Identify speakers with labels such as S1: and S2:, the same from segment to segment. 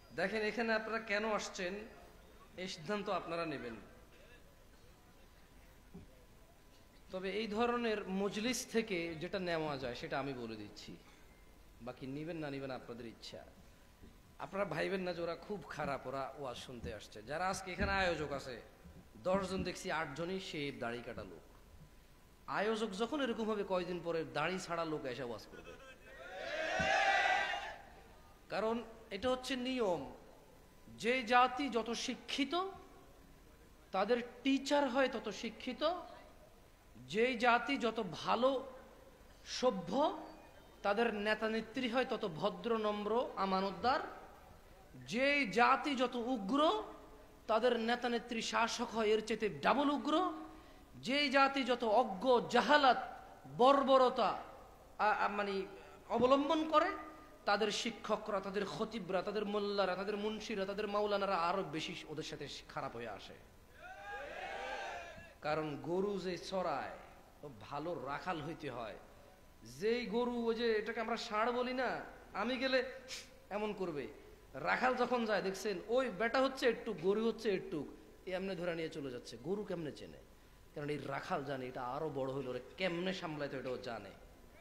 S1: দেখেন এখানে আপনারা কেন আসছেন এই সিদ্ধান্ত আপনারা নেবেন। তবে এই ধরনের মজলিস থেকে যেটা নেওয়া যায় সেটা আমি বলে দিচ্ছি, বাকি নিবেন না নিবেন আপনাদের ইচ্ছা। আপনারা ভাইবেন না যে ওরা খুব খারাপ, ওরা ওয়াজ শুনতে আসছে। যারা আজকে এখানে আয়োজক আছে 10 জন দেখছি 8 জনই শেভ দাড়ি কাটা লোক। আয়োজক যখন এরকম হবে কয়দিন পরে দাড়ি ছাড়া লোক এসে ওয়াজ করবে, কারণ এটা হচ্ছে নিয়ম। যে জাতি যত শিক্ষিত তাদের টিচার হয় তত শিক্ষিত, যেই জাতি যত ভালো সভ্য তাদের নেতা নেত্রী হয় তত ভদ্র নম্র আমানতদার, যেই জাতি যত উগ্র তাদের নেতা নেত্রী শাসক হয় এর চেয়ে ডাবল উগ্র, যেই জাতি যত অজ্ঞ জাহালাত বর্বরতা মানে অবলম্বন করে তাদের শিক্ষকরা, তাদের খতিবরা, তাদের মোল্লারা, তাদের মুন্সিরা, তাদের মাওলানারা আরো বেশি ওদের সাথে খারাপ হয়ে আসে। কারণ গরু যে চড়ায় ও ভালো রাখাল হইতে হয়। যেই গরু ওই যে এটাকে আমরা ষাঁড় বলি না, আমি গেলে এমন করবে, রাখাল যখন যায় দেখছেন ওই বেটা হচ্ছে একটু, গরু হচ্ছে একটু, এমনি ধরে নিয়ে চলে যাচ্ছে। গরু কেমনে চেনে? কারণ এই রাখাল জানে এটা আরো বড় হইল ওরে কেমনে সামলাইতে এটাও জানে।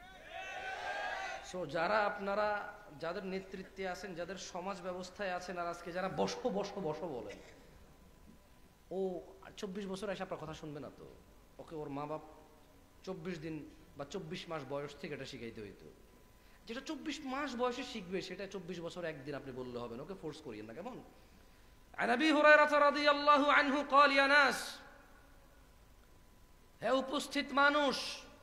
S1: সো যারা আপনারা যাদের নেতৃত্বে আছেন, যাদের সমাজ ব্যবস্থায় আছেন, আর আজকে যারা বসো বসো বসো বলেন, ও 24 বছর এসে আপনার কথা শুনবে না তো। ওকে ওর মা বাপ 24 দিন বা 24 মাস বয়স থেকে এটা শিখাইতে হইতো। যেটা 24 মাস বয়সে শিখবে সেটা 24 বছর একদিন আপনি বললে হবে না, ওকে ফোর্স করিয়েন না, কেমন? আন আবি হুরায়রা রাদিয়াল্লাহু আনহু قال يا ناس, হে উপস্থিত মানুষ,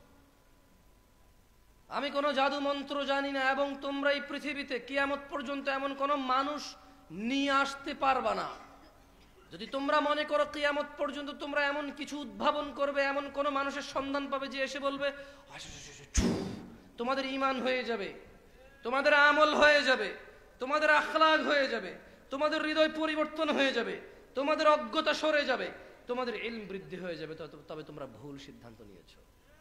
S1: আমি কোনো জাদু মন্ত্র জানি না এবং তোমরা এই পৃথিবীতে কিয়ামত পর্যন্ত এমন কোন মানুষ নিয়ে আসতে পারবা না। যদি তোমরা মনে করো কিয়ামত পর্যন্ত তোমরা এমন কিছু উদ্ভাবন করবে, এমন কোন মানুষের সন্ধান পাবে যে এসে বলবে, তোমাদের ঈমান হয়ে যাবে, তোমাদের আমল হয়ে যাবে, তোমাদের আখলাক হয়ে যাবে, তোমাদের হৃদয় পরিবর্তন হয়ে যাবে, তোমাদের অজ্ঞতা সরে যাবে, তোমাদের ইলম বৃদ্ধি হয়ে যাবে, তবে তোমরা ভুল সিদ্ধান্ত নিয়েছো।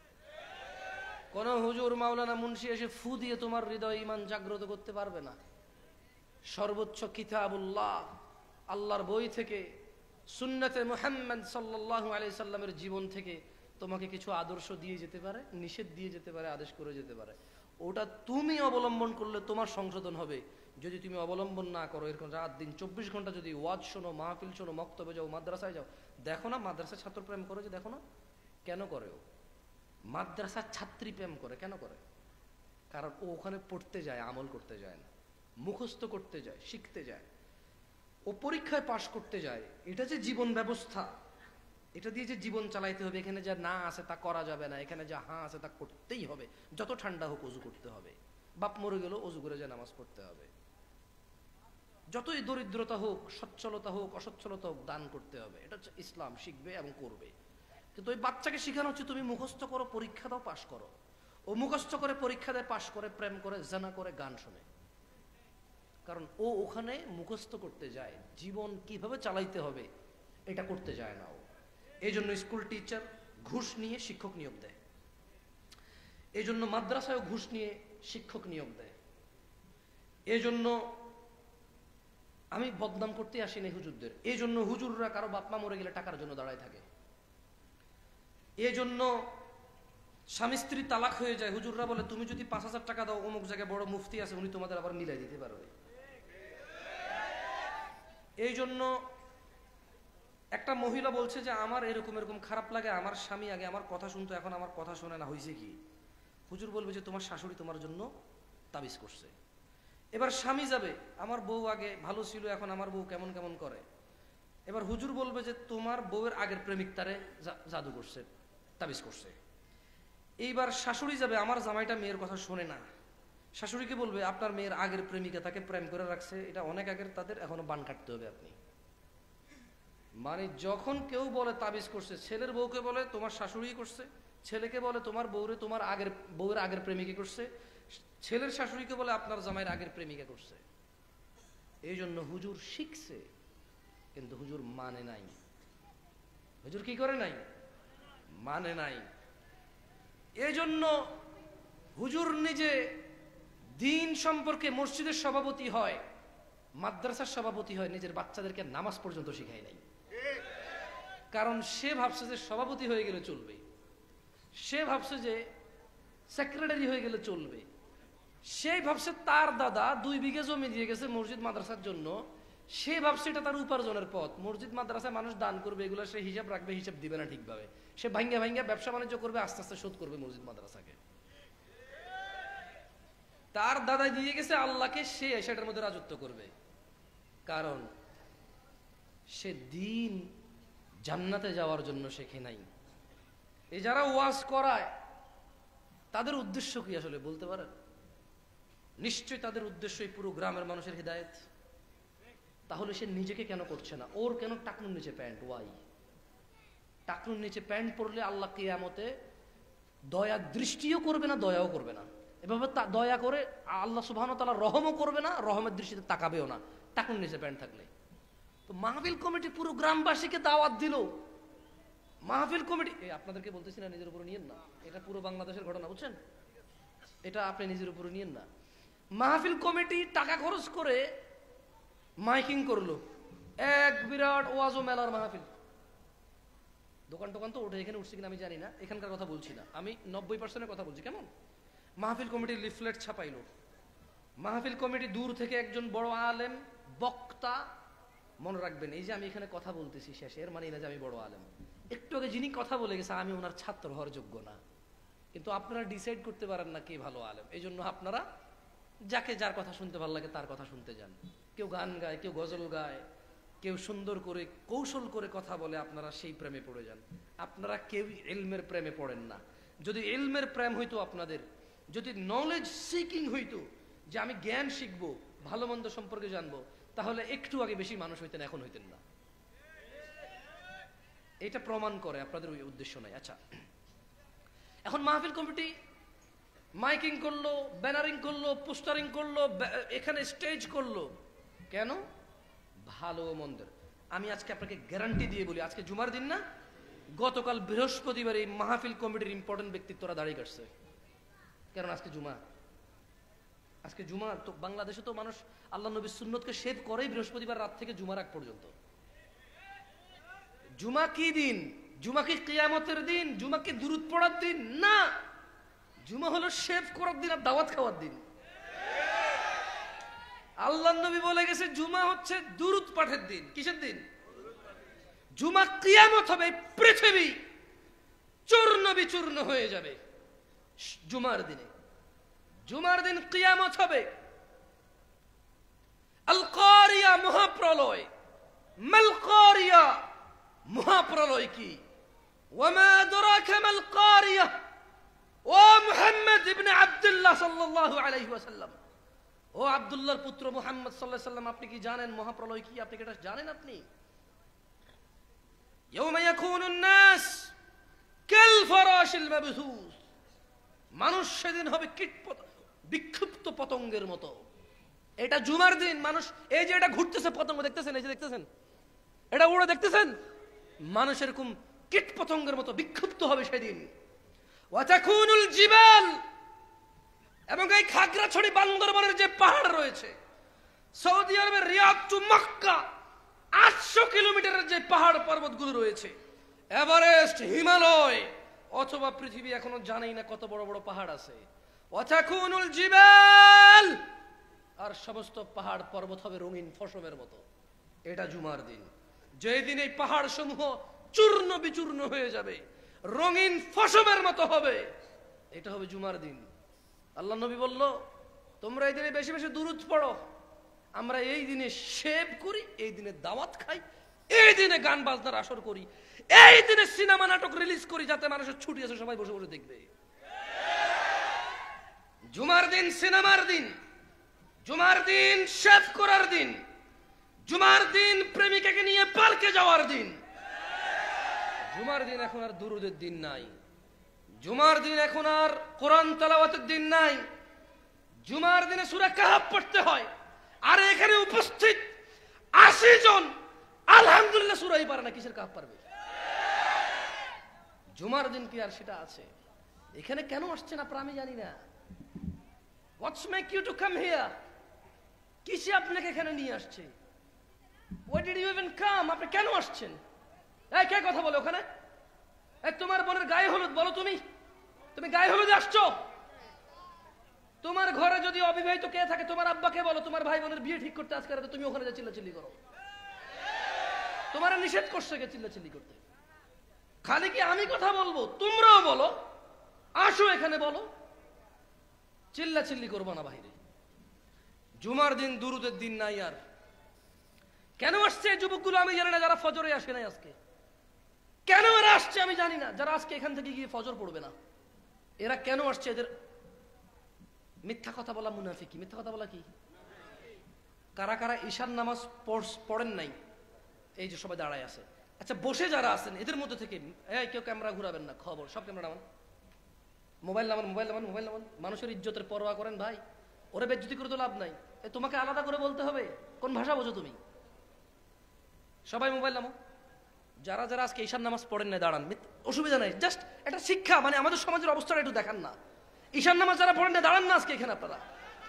S1: কোন হুজুর মাওলানা মুন্সি এসে ফু দিয়ে তোমার হৃদয় ঈমান জাগ্রত করতে পারবে না। সর্বোচ্চ কিতাবুল্লাহ, আল্লাহর বই থেকে, সুন্নতে মুহাম্মদ সাল্লাল্লাহু আলাইহি সাল্লামের জীবন থেকে তোমাকে কিছু আদর্শ দিয়ে যেতে পারে, নিষেধ দিয়ে যেতে পারে, আদেশ করে যেতে পারে। ওটা তুমি অবলম্বন করলে তোমার সংশোধন হবে। যদি তুমি অবলম্বন না করো, এরকম রাত দিন 24 ঘন্টা যদি ওয়াজ শোনো, মাহফিল শোনো, মক্তবে যাও, মাদ্রাসায় যাও, দেখো না মাদ্রাসায় ছাত্র প্রেম করে, যে দেখো না কেন করে? ও মাদ্রাসার ছাত্রী প্রেম করে কেন করে? কারণ ও ওখানে পড়তে যায়, আমল করতে যায় না, মুখস্থ করতে যায়, শিখতে যায়। ও পরীক্ষায় পাশ করতে যায়। এটা যে জীবন ব্যবস্থা, এটা দিয়ে যে জীবন চালাইতে হবে, এখানে যা না আছে তা করা যাবে না, এখানে যা হ্যাঁ আছে তা করতেই হবে। যত ঠান্ডা হোক অজু করতে হবে, বাপ মরে গেল অজু করে যে নামাজ পড়তে হবে, যতই দরিদ্রতা হোক, সচ্ছলতা হোক, অসচ্ছলতা হোক, দান করতে হবে। এটা হচ্ছে ইসলাম, শিখবে এবং করবে। কিন্তু ওই বাচ্চাকে শেখানো হচ্ছে তুমি মুখস্থ করো, পরীক্ষা দাও, পাশ করো। ও মুখস্থ করে, পরীক্ষা দেয়, পাশ করে, প্রেম করে, জানা করে, গান শোনে। কারণ ও ওখানে মুখস্থ করতে যায়, জীবন কিভাবে চালাইতে হবে এটা করতে যায় না ও। এই জন্য স্কুল টিচার ঘুষ নিয়ে শিক্ষক নিয়োগ দেয়, এই জন্য মাদ্রাসায় ঘুষ নিয়ে শিক্ষক নিয়োগ দেয়। এই জন্য আমি বদনাম করতে আসিনি হুজুরদের, এই জন্য হুজুররা কারো বাপমা মরে গেলে টাকার জন্য দাঁড়ায় থাকে। এই জন্য স্বামী স্ত্রী তালাক হয়ে যায়, হুজুররা বলে তুমি যদি 5000 টাকা দাও অমুক জায়গায় বড় মুফতি আছে, উনি তোমাদের আবার মিলাই দিতে পারবে। এই জন্য একটা মহিলা বলছে যে আমার এরকম এরকম খারাপ লাগে, আমার স্বামী আগে আমার কথা শুনতো, এখন আমার কথা শোনে না, হয়েছে কি? হুজুর বলবে যে তোমার শাশুড়ি তোমার জন্য তাবিজ করছে। এবার স্বামী যাবে, আমার বউ আগে ভালো ছিল, এখন আমার বউ কেমন কেমন করে। এবার হুজুর বলবে যে তোমার বউয়ের আগের প্রেমিক তারে জাদু করছে, তাবিজ করছে। এইবার শাশুড়ি যাবে, আমার জামাইটা মেয়ের কথা শোনে না, শাশুড়িকে বলবে আপনার মেয়ের আগের প্রেমিকা তাকে প্রেম করে রাখছে, এটা অনেক আগের, তাদের এখনো বান কাটতে হবে আপনি। মানে যখন কেউ বলে তাবিজ করছে, ছেলের বউকে বলে তোমার শাশুড়ি করছে, ছেলেকে বলে তোমার বউরে তোমার আগের বউয়ের আগের প্রেমিকা করছে, ছেলের শাশুড়িকে বলে আপনার জামাইয়ের আগের প্রেমিকা করছে। এই জন্য হুজুর শিখছে কিন্তু হুজুর মানে নাই। হুজুর কি করে নাই? মানে নাই। এই জন্য হুজুর নিজে দিন সম্পর্কে মসজিদের সভাপতি হয়, মাদ্রাসার সভাপতি হয়, নিজের বাচ্চাদেরকে নামাজ পর্যন্ত শিখায় নাই। কারণ সে ভাবছে যে সভাপতি হয়ে গেলে চলবে, সে ভাবছে যে সেক্রেটারি হয়ে গেলে চলবে, সে ভাবছে তার দাদা 2 বিঘা জমি দিয়ে গেছে মসজিদ মাদ্রাসার জন্য, সে ভাবছে এটা তার উপার্জনের পথ। মসজিদ মাদ্রাসায় মানুষ দান করবে, এগুলো সে হিসাব রাখবে, হিসাব দিবে না ঠিকভাবে, সে ভাঙ্গা ভাঙ্গা ব্যবসা বাণিজ্য করবে, আস্তে আস্তে শোধ করবে মসজিদ মাদ্রাসাকে। তার দাদা দিয়ে গেছে আল্লাহকে, সে সেটার মধ্যে রাজত্ব করবে। কারণ সে দিন জান্নাতে যাওয়ার জন্য শেখে নাই। এই যারা ওয়াজ করায় তাদের উদ্দেশ্য কি আসলে বলতে পারেন? নিশ্চয়ই তাদের উদ্দেশ্য এই পুরো গ্রামের মানুষের হিদায়েত। তাহলে সে নিজেকে কেন করছে না? ওর কেন টাকনুর নিচে প্যান্ট? ওয়াই? টাকনুর নিচে প্যান্ট পরলে আল্লাহ কিয়ামতে দয়া দৃষ্টিও করবে না, দয়াও করবে না। এভাবে দয়া করে আল্লাহ সুবহানাহু ওয়া তাআলা রহমও করবে না, রহমের দৃষ্টিতে তাকাবেও না টাকনুর নিচে প্যান্ট থাকলে। তো মাহফিল কমিটি পুরো গ্রামবাসীকে দাওয়াত দিল। মাহফিল কমিটি, আপনাদেরকে বলতেছি না নিজের উপরে নিয়েন না, এটা পুরো বাংলাদেশের ঘটনা, বুঝছেন? এটা আপনি নিজের উপরে নিয়েন না। মাহফিল কমিটি টাকা খরচ করে মাইকিং করলো, এক বিরাট ওয়াজ ও মেলার মাহফিল। দোকান টোকান তো ওঠে, এখানে উঠছে কিনা আমি জানি না, এখানকার কথা বলছি না, আমি 90% কথা বলছি। কেমন মাহফিল কমিটির লিফলেট ছাপাইলো। মাহফিল কমিটি দূর থেকে একজন বড় আলেম বক্তা, মনে রাখবেন এই যে আমি এখানে কথা বলতেছি শেষে, এর মানে না যে আমি বড় আলেম। একটু আগে যিনি কথা বলে গেছে আমি ওনার ছাত্র হওয়ার যোগ্য না, কিন্তু আপনারা ডিসাইড করতে পারেন না কে ভালো আলেম। এই জন্য আপনারা যাকে যার কথা শুনতে ভালো লাগে তার কথা শুনতে যান। কেউ গান গায়, কেউ গজল গায়, কেউ সুন্দর করে কৌশল করে কথা বলে, আপনারা সেই প্রেমে পড়ে যান। আপনারা কেউ ইলমের প্রেমে পড়েন না। যদি ইলমের প্রেম হইতো আপনাদের, যদি নলেজ সিকিং হইতো, যে আমি জ্ঞান শিখবো, ভালো মন্দ সম্পর্কে জানবো, তাহলে একটু আগে বেশি মানুষ হইতেন, এখন হইতেন না। এটা প্রমাণ করে আপনাদের ওই উদ্দেশ্য নাই। আচ্ছা, এখন মাহফিল কমিটি মাইকিং করলো, ব্যানারিং করলো, পোস্টারিং করলো, এখানে স্টেজ করলো। কেন? ভালো মন্দের। আমি আজকে আপনাকে গ্যারান্টি দিয়ে বলি, আজকে জুমার দিন না, গতকাল বৃহস্পতিবার এই মাহফিল কমিটির ইম্পর্টেন্ট ব্যক্তিত্বরা দাঁড়িয়ে কাটছে। কারণ আজকে জুমা, আজকে জুমা। তো বাংলাদেশে তো মানুষ আল্লাহ নবীর সুন্নতকে শেভ করেই বৃহস্পতিবার রাত থেকে জুমার আগ পর্যন্ত। জুমা কি দিন? জুমা কি কিয়ামতের দিন? জুমা কি দুরূদ পড়ার দিন? না, জুমা হলো শেভ করার দিন আর দাওয়াত খাওয়ার দিন। আল্লাহ নবী বলে গেছে জুমা হচ্ছে দুরূদ পাঠের দিন। কিসের দিন? জুমা। কিয়ামত হবে, পৃথিবী চূর্ণ বিচূর্ণ হয়ে যাবে জুমার দিনে। জুমার দিন কিয়ামত হবে। আল কারিয়া, মহাপ্রলয়। মাল কারিয়া, মহাপ্রলয় কি? ওয়ামা আদরাকা মাল কারিয়া। ও মুহাম্মদ ইবনে আব্দুল্লাহ সাল্লাল্লাহু আলাইহি ওয়াসাল্লাম, ও আব্দুল্লাহর পুত্র মুহাম্মদ সাল্লাল্লাহু আলাইহি ওয়াসাল্লাম, আপনি কি জানেন মহাপ্রলয় কি? আপনি কি এটা জানেন? আপনি ইয়াউমা ইয়াকুনুন নাস কাল ফারাশিল মাবথুস, মানুষ সেদিন হবে বিক্ষিপ্ত পতঙ্গের মতো। এটা জুমার দিন। মানুষ এই যে এটা ঘুরতেছে পতঙ্গ, দেখতেছেন? এই যে দেখতেছেন, এটা উড়ে দেখতেছেন? মানুষ এরকম কীট পতঙ্গের মতো বিক্ষিপ্ত হবে সেদিন। ওয়াতাকুনুল জিবাল, এবং এই খাগড়াছড়ি বান্দরবানের যে পাহাড় রয়েছে, সৌদি আরবের রিয়াদ টু মক্কা 800 কিলোমিটারের যে পাহাড় পর্বতগুলো রয়েছে, এভারেস্ট, হিমালয়, অথবা পৃথিবী এখনো জানেই না কত বড় বড় পাহাড় আছে। ওয়াতাকুনুল জিবাল, আর সমস্ত পাহাড় পর্বত হবে রঙিন ফসমের মতো। এটা জুমার দিন, যেই দিন এই পাহাড় সমূহ চূর্ণ বিচূর্ণ হয়ে যাবে, রঙিন ফসমের মতো হবে। এটা হবে জুমার দিন। আল্লাহ নবী বলল, তোমরা এই দিনে বেশি বেশি দুরূদ পড়ো। আমরা এই দিনে শেভ করি, এই দিনে দাওয়াত খাই, এই দিনে গান বাজনার আসর করি, এই দিনে সিনেমা নাটক রিলিজ করি, যাতে মানুষের ছুটি আছে সবাই বসে বসে দেখবে। জুমার দিন সিনেমার দিন, জুমার দিন শেভ করার দিন, জুমার দিন প্রেমিকাকে নিয়ে পার্কে যাওয়ার দিন। জুমার দিন এখন আর দুরূদের দিন নাই। জুমার দিন এখন আর কোরআন তেলাওয়াতের দিন নাই। জুমার দিনে সূরা কাহফ পড়তে হয়, আর এখানে উপস্থিত 80 জন আলহামদুলিল্লাহ সূরাই পারে না, কিসের কাহফ পারবে? জুমার দিন কি আর সেটা আছে? এখানে কেন আসছেন আপনারা আমি জানি না। What's make you to come here? কিসে আপনাকে এখানে নিয়ে আসছে? Why did you even come? আপনি কেন আসছেন? এই কে কথা বলে ওখানে? এই তোমার বোনের গায়ে হলুদ, বলো তুমি গায়ে হলুদে আসছো? তোমার ঘরে যদি অবিবাহিত কে থাকে তোমার আব্বাকে বলো তোমার ভাই বোনের বিয়ে ঠিক করতে আজকে রাতে, তুমি ওখানে যা চিল্লাচিল্লি করো। তোমার নিষেধ করছে কে চিল্লাচিল্লি করতে? খালি কি আমি কথা বলবো? তোমরাও বলো, আসো এখানে বলো, চিল্লাচিল্লি করবো না বাইরে। জুমার দিন, দুরুদের দিন নাই আর। কেন আসছে এই যুবকগুলো আমি জানি না, যারা ফজরে আসে নাই আজকে। কেন এরা আসছে আমি জানি না, যারা আজকে এখান থেকে গিয়ে ফজর পড়বে না। এরা কেন আসছে? এদের মিথ্যা কথা বলা মুনাফিকি। মিথ্যা কথা বলা কি? কারা কারা ঈশার নামাজ পড়েন নাই? এই যে সবাই দাঁড়ায় আছে। আচ্ছা, বসে যারা আছেন এদের মধ্যে থেকে কেউ ক্যামেরা ঘুরাবেন না, খবর সব ক্যামেরা নামান, মোবাইল নামান। মানুষের ইজ্জতের পরোয়া করেন ভাই? ওরে বেজ্জতি করে তো লাভ নাই। তোমাকে আলাদা করে বলতে হবে? কোন ভাষা বোঝো তুমি? সবাই মোবাইল নামো। যারা যারা আজকে ঈশার নামাজ পড়েন না দাঁড়ান, অসুবিধা নাই, জাস্ট একটা শিক্ষা, মানে আমাদের সমাজের অবস্থাটা একটু দেখান না। ঈশার নামাজ যারা পড়েন না দাঁড়ান না আজকে এখানে আপনারা।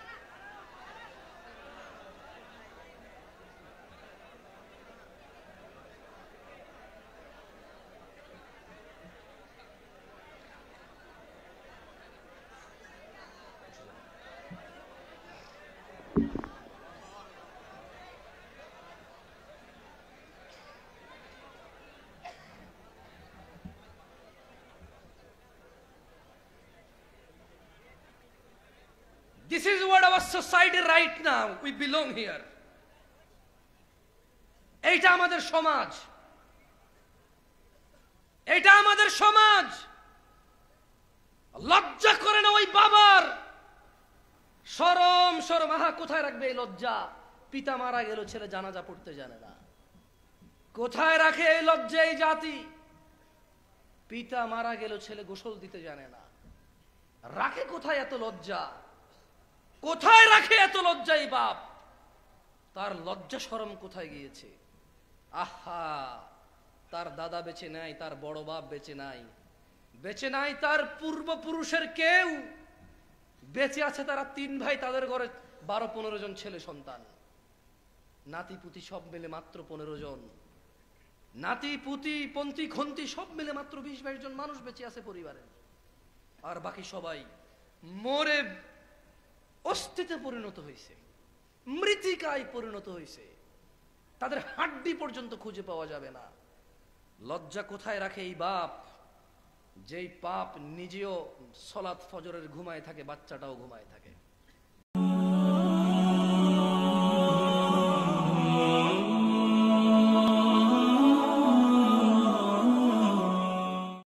S1: This is what our society right now. We belong here. এইটা আমাদের সমাজ, এটা আমাদের সমাজ। লজ্জা করে না ওই বাবার? শরম আহা, কোথায় রাখবে এই লজ্জা? পিতা মারা গেল, ছেলে জানাজা পড়তে জানে না। কোথায় রাখে এই লজ্জা এই জাতি? পিতা মারা গেল, ছেলে গোসল দিতে জানে না। রাখে কোথায় এত লজ্জা? কোথায় রাখে এত লজ্জা এই বাপ? তার লজ্জা শরম কোথায় গিয়েছে? আহা, তার দাদা বেঁচে নাই, তার বড় বাপ বেঁচে নাই, বেঁচে নাই তার পূর্বপুরুষের কেউ। বেঁচে আছে তারা 3 ভাই, তাদের ঘরে 12-15 জন ছেলে সন্তান। নাতি পুতি সব মিলে মাত্র 15 জন। নাতি পুতি পন্থী খন্তি সব মিলে মাত্র 20-22 জন মানুষ বেঁচে আছে পরিবারে। আর বাকি সবাই মরে অস্থিতে পরিণত হয়েছে, মৃত্তিকায় পরিণত হয়েছে। তাদের হাড্ডি পর্যন্ত খুঁজে পাওয়া যাবে না। লজ্জা কোথায় রাখে এই বাপ, যেই বাপ নিজেও সলাত ফজরের ঘুমায় থাকে, বাচ্চাটাও ঘুমায় থাকে।